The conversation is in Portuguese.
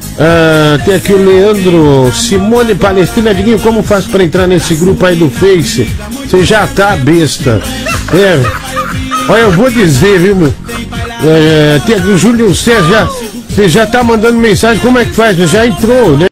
Tem aqui o Leandro Simone Palestrina. Diguinho, como faz pra entrar nesse grupo aí do Face? Você já tá besta. Olha, eu vou dizer, viu, meu? Tem aqui o Júlio César. Você já tá mandando mensagem. Como é que faz? Já entrou, né?